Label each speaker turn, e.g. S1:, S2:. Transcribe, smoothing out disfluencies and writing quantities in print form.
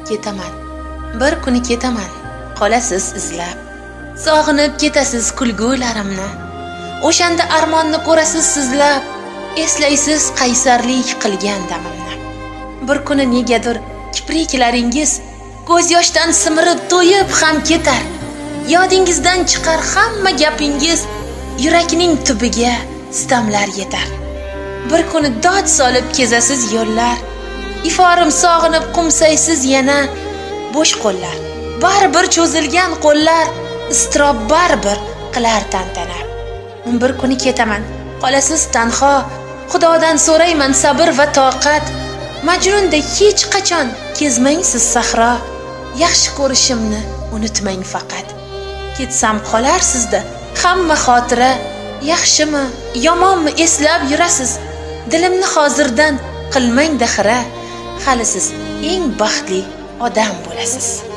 S1: Ketaman. Bir kuni ketaman. Qolasiz izlab. Sog'inib ketasiz kulgularimni. O'shanda armonni ko'rasiz sizlab. Eslaysiz qaysarlik qilgan damimni. Bir kuni negadir kipriklaringiz ko'z yoshdan simirib to'yib ham ketar. Yodingizdan chiqar hamma gapingiz, yurakning tubiga sitamlar yetar. Bir kuni dod solib kezasiz yo'llar, iforim sog'inib qumsaysiz yana bo'sh qo'llar. Baribir cho'zilgan qo'llar istrob baribir qilar tantana. Bir kuni ketaman, qolasiz tanho. Xudodan so'rayman sabr va toqat. Majnunda hech qachon kezmang siz sahro. Yaxshi ko'rishimni unutmang faqat. Ketsam qolar sizda hamma xotira. Yaxshimi, yomonmi eslab yurasiz. Dilimni hozirdan qilmang daxira. Hali siz eng baxtli odam bo'lasiz.